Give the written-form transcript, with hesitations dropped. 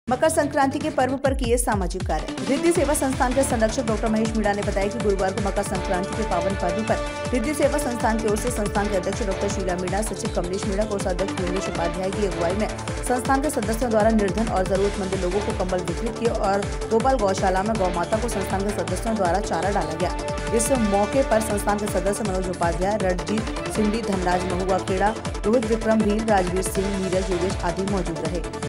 मकर संक्रांति के पर्व पर किए सामाजिक कार्य। रिद्धि सेवा संस्थान के संरक्षक डॉक्टर महेश मीणा ने बताया कि गुरुवार को मकर संक्रांति के पावन पर्व पर रिद्धि सेवा संस्थान की ओर से संस्थान के अध्यक्ष डॉक्टर शीला मीणा, सचिव कमलेश मीणा, कोषाध्यक्ष नीलेश उपाध्याय की अगुवाई में संस्थान के सदस्यों द्वारा निर्धन और जरूरतमंद लोगों को कंबल वितरित किए और गोपाल गौशाला में गौ माता को संस्थान के सदस्यों द्वारा चारा डाला गया। इस मौके पर संस्थान के सदस्य मनोज उपाध्याय, रणजीत सिंह, धनराज महुआ खेड़ा, रोहित विक्रम भील, राजवीर सिंह, नीरज योगेश आदि मौजूद रहे।